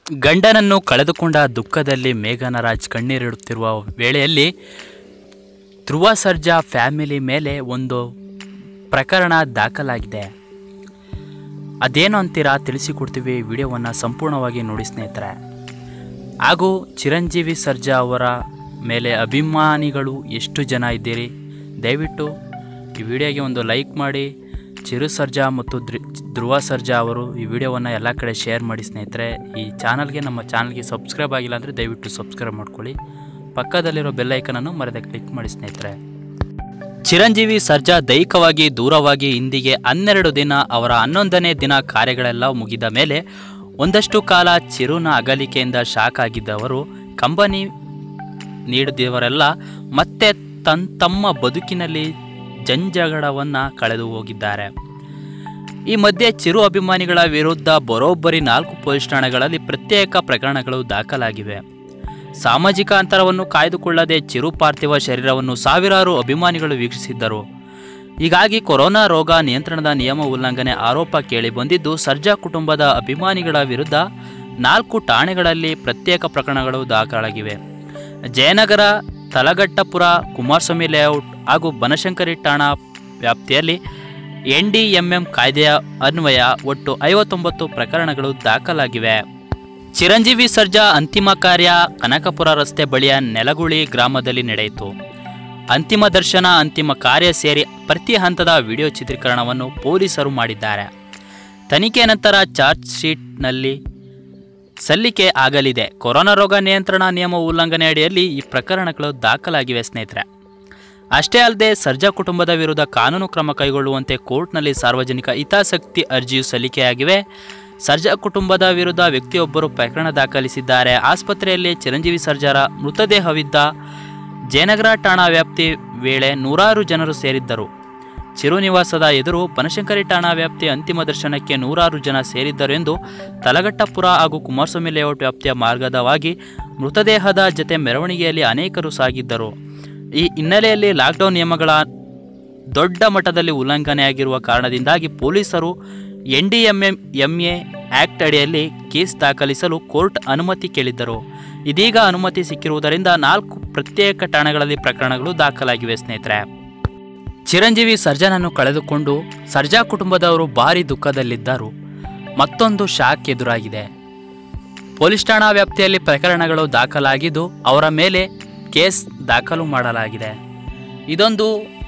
ಗಂಡನನ್ನು ಕಳೆದುಕೊಂಡ ದುಃಖದಲ್ಲಿ ಮೇಘನಾ ರಾಜ್ ಕಣ್ಣೀರಿಡುತ್ತಿರುವ ವೇಳೆಯಲ್ಲಿ ಧ್ರುವ ಸರ್ಜಾ ಫ್ಯಾಮಿಲಿ ಮೇಲೆ ಒಂದು ಪ್ರಕರಣ ದಾಖಲಾಗಿದೆ. ಅದೇನು ಅಂತೀರಾ ತಿಳಿಸಿಕೊಡ್ತೀವಿ. ವಿಡಿಯೋವನ್ನು ಸಂಪೂರ್ಣವಾಗಿ ನೋಡಿ ಸ್ನೇಹಿತರೆ. ಹಾಗೂ ಚಿರಂಜೀವಿ ಸರ್ಜಾ ಅವರ ಮೇಲೆ ಅಭಿಮಾನಿಗಳು ಎಷ್ಟು ಜನ ಇದ್ದೀರಿ, ದಯವಿಟ್ಟು ಈ ವಿಡಿಯೋಗೆ ಒಂದು ಲೈಕ್ ಮಾಡಿ. ಚಿರು ಸರ್ಜಾ ಮತ್ತು ಧ್ರುವ ಸರ್ಜಾ ಅವರು ಈ ವಿಡಿಯೋವನ್ನು ಎಲ್ಲ ಕಡೆ ಶೇರ್ ಮಾಡಿ ಸ್ನೇಹಿತರೆ. ಈ ನಮ್ಮ ಚಾನಲ್ಗೆ ಸಬ್ಸ್ಕ್ರೈಬ್ ಆಗಿಲ್ಲ ಅಂದರೆ ದಯವಿಟ್ಟು ಸಬ್ಸ್ಕ್ರೈಬ್ ಮಾಡ್ಕೊಳ್ಳಿ. ಪಕ್ಕದಲ್ಲಿರೋ ಬೆಲ್ ಐಕನನ್ನು ಮರೆಯದೆ ಕ್ಲಿಕ್ ಮಾಡಿ ಸ್ನೇಹಿತರೆ. ಚಿರಂಜೀವಿ ಸರ್ಜಾ ದೈಹಿಕವಾಗಿ ದೂರವಾಗಿ ಇಂದಿಗೆ 12 ದಿನ. ಅವರ 11ನೇ ದಿನ ಕಾರ್ಯಗಳೆಲ್ಲ ಮುಗಿದ ಮೇಲೆ ಒಂದಷ್ಟು ಕಾಲ ಚಿರುನ ಅಗಲಿಕೆಯಿಂದ ಶಾಕ್ ಆಗಿದ್ದವರು, ಕಂಬನಿ ನೀಡಿದವರೆಲ್ಲ ಮತ್ತೆ ತಮ್ಮ ಬದುಕಿನಲ್ಲಿ ಜಂಜಡವನ್ನು ಕಳೆದು ಹೋಗಿದ್ದಾರೆ. ಈ ಮಧ್ಯೆ ಚಿರು ಅಭಿಮಾನಿಗಳ ವಿರುದ್ಧ ಬರೋಬ್ಬರಿ 4 ಪೊಲೀಸ್ ಠಾಣೆಗಳಲ್ಲಿ ಪ್ರತ್ಯೇಕ ಪ್ರಕರಣಗಳು ದಾಖಲಾಗಿವೆ. ಸಾಮಾಜಿಕ ಅಂತರವನ್ನು ಕಾಯ್ದುಕೊಳ್ಳದೆ ಚಿರು ಪಾರ್ಥಿವ ಶರೀರವನ್ನು ಸಾವಿರಾರು ಅಭಿಮಾನಿಗಳು ವೀಕ್ಷಿಸಿದ್ದರು. ಹೀಗಾಗಿ ಕೊರೋನಾ ರೋಗ ನಿಯಂತ್ರಣದ ನಿಯಮ ಉಲ್ಲಂಘನೆ ಆರೋಪ ಕೇಳಿಬಂದಿದ್ದು, ಸರ್ಜಾ ಕುಟುಂಬದ ಅಭಿಮಾನಿಗಳ ವಿರುದ್ಧ 4 ಠಾಣೆಗಳಲ್ಲಿ ಪ್ರತ್ಯೇಕ ಪ್ರಕರಣಗಳು ದಾಖಲಾಗಿವೆ. ಜಯನಗರ, ತಲಗಟ್ಟಪುರ, ಕುಮಾರಸ್ವಾಮಿ ಲೇಔಟ್ ಹಾಗೂ ಬನಶಂಕರಿ ಠಾಣಾ ವ್ಯಾಪ್ತಿಯಲ್ಲಿ NDMM ಕಾಯ್ದೆಯ ಅನ್ವಯ ಒಟ್ಟು 59 ಪ್ರಕರಣಗಳು ದಾಖಲಾಗಿವೆ. ಚಿರಂಜೀವಿ ಸರ್ಜಾ ಅಂತಿಮ ಕಾರ್ಯ ಕನಕಪುರ ರಸ್ತೆ ಬಳಿಯ ನೆಲಗುಳಿ ಗ್ರಾಮದಲ್ಲಿ ನಡೆಯಿತು. ಅಂತಿಮ ದರ್ಶನ, ಅಂತಿಮ ಕಾರ್ಯ ಸೇರಿ ಪ್ರತಿ ಹಂತದ ವಿಡಿಯೋ ಚಿತ್ರೀಕರಣವನ್ನು ಪೊಲೀಸರು ಮಾಡಿದ್ದಾರೆ. ತನಿಖೆ ನಂತರ ಚಾರ್ಜ್ ಶೀಟ್ನಲ್ಲಿ ಸಲ್ಲಿಕೆ ಆಗಲಿದೆ. ಕೊರೋನಾ ರೋಗ ನಿಯಂತ್ರಣ ನಿಯಮ ಉಲ್ಲಂಘನೆ ಅಡಿಯಲ್ಲಿ ಈ ಪ್ರಕರಣಗಳು ದಾಖಲಾಗಿವೆ ಸ್ನೇಹಿತರೆ. ಅಷ್ಟೇ ಅಲ್ಲದೆ ಸರ್ಜಾ ಕುಟುಂಬದ ವಿರುದ್ಧ ಕಾನೂನು ಕ್ರಮ ಕೈಗೊಳ್ಳುವಂತೆ ಕೋರ್ಟ್ನಲ್ಲಿ ಸಾರ್ವಜನಿಕ ಹಿತಾಸಕ್ತಿ ಅರ್ಜಿಯು ಸಲ್ಲಿಕೆಯಾಗಿವೆ. ಸರ್ಜಾ ಕುಟುಂಬದ ವಿರುದ್ಧ ವ್ಯಕ್ತಿಯೊಬ್ಬರು ಪ್ರಕರಣ ದಾಖಲಿಸಿದ್ದಾರೆ. ಆಸ್ಪತ್ರೆಯಲ್ಲಿ ಚಿರಂಜೀವಿ ಸರ್ಜಾರ ಮೃತದೇಹವಿದ್ದ ಜಯನಗರ ಠಾಣಾ ವ್ಯಾಪ್ತಿ ವೇಳೆ 100 ಜನರು ಸೇರಿದ್ದರು. ಚಿರು ನಿವಾಸದ ಎದುರು ಬನಶಂಕರಿ ಠಾಣಾ ವ್ಯಾಪ್ತಿ ಅಂತಿಮ ದರ್ಶನಕ್ಕೆ 100 ಜನ ಸೇರಿದ್ದರು ಎಂದು ತಲಗಟ್ಟಪುರ ಹಾಗೂ ಕುಮಾರಸ್ವಾಮಿ ಲೇಔಟ್ ವ್ಯಾಪ್ತಿಯ ಮಾರ್ಗದವಾಗಿ ಮೃತದೇಹದ ಜತೆ ಮೆರವಣಿಗೆಯಲ್ಲಿ ಅನೇಕರು ಸಾಗಿದ್ದರು. ಈ ಹಿನ್ನೆಲೆಯಲ್ಲಿ ಲಾಕ್ಡೌನ್ ನಿಯಮಗಳ ದೊಡ್ಡ ಮಟ್ಟದಲ್ಲಿ ಉಲ್ಲಂಘನೆಯಾಗಿರುವ ಕಾರಣದಿಂದಾಗಿ ಪೊಲೀಸರು NDMA ಆ್ಯಕ್ಟ್ ಅಡಿಯಲ್ಲಿ ಕೇಸ್ ದಾಖಲಿಸಲು ಕೋರ್ಟ್ ಅನುಮತಿ ಕೇಳಿದ್ದರು. ಇದೀಗ ಅನುಮತಿ ಸಿಕ್ಕಿರುವುದರಿಂದ 4 ಪ್ರತ್ಯೇಕ ಠಾಣೆಗಳಲ್ಲಿ ಪ್ರಕರಣಗಳು ದಾಖಲಾಗಿವೆ ಸ್ನೇಹಿತರೆ. ಚಿರಂಜೀವಿ ಸರ್ಜಾನನ್ನು ಕಳೆದುಕೊಂಡು ಸರ್ಜಾ ಕುಟುಂಬದವರು ಭಾರಿ ದುಃಖದಲ್ಲಿದ್ದರು. ಮತ್ತೊಂದು ಶಾಕ್ ಎದುರಾಗಿದೆ. ಪೊಲೀಸ್ ಠಾಣಾ ವ್ಯಾಪ್ತಿಯಲ್ಲಿ ಪ್ರಕರಣಗಳು ದಾಖಲಾಗಿದ್ದು ಅವರ ಮೇಲೆ ಕೇಸ್ ದಾಖಲು ಮಾಡಲಾಗಿದೆ. ಇದೊಂದು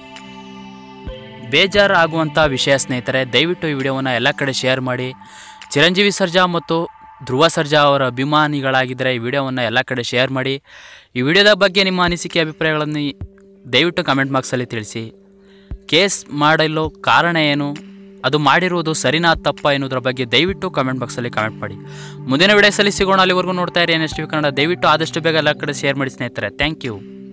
ಬೇಜಾರಾಗುವಂಥ ವಿಷಯ ಸ್ನೇಹಿತರೆ. ದಯವಿಟ್ಟು ಈ ವಿಡಿಯೋವನ್ನು ಎಲ್ಲ ಕಡೆ ಶೇರ್ ಮಾಡಿ. ಚಿರಂಜೀವಿ ಸರ್ಜಾ ಮತ್ತು ಧ್ರುವ ಸರ್ಜಾ ಅವರ ಅಭಿಮಾನಿಗಳಾಗಿದ್ದರೆ ಈ ವಿಡಿಯೋವನ್ನು ಎಲ್ಲ ಕಡೆ ಶೇರ್ ಮಾಡಿ. ಈ ವಿಡಿಯೋದ ಬಗ್ಗೆ ನಿಮ್ಮ ಅನಿಸಿಕೆ ಅಭಿಪ್ರಾಯಗಳನ್ನು ದಯವಿಟ್ಟು ಕಮೆಂಟ್ ಬಾಕ್ಸಲ್ಲಿ ತಿಳಿಸಿ. ಕೇಸ್ ಮಾಡಲು ಕಾರಣ ಏನು, ಅದು ಮಾಡಿರುವುದು ಸರಿನಾ ತಪ್ಪಾ ಎನ್ನುವುದರ ಬಗ್ಗೆ ದಯವಿಟ್ಟು ಕಮೆಂಟ್ ಬಾಕ್ಸಲ್ಲಿ ಕಮೆಂಟ್ ಮಾಡಿ. ಮುಂದಿನ ವಿಡಿಯೋಸಲ್ಲಿ ಸಿಗೋಣ. ಅಲ್ಲಿವರೆಗೂ ನೋಡ್ತಾ ಇರಿ NSTV ಕನ್ನಡ. ದಯವಿಟ್ಟು ಆದಷ್ಟು ಬೇಗ ಎಲ್ಲ ಕಡೆ ಶೇರ್ ಮಾಡಿ ಸ್ನೇಹಿತರೆ. Thank you.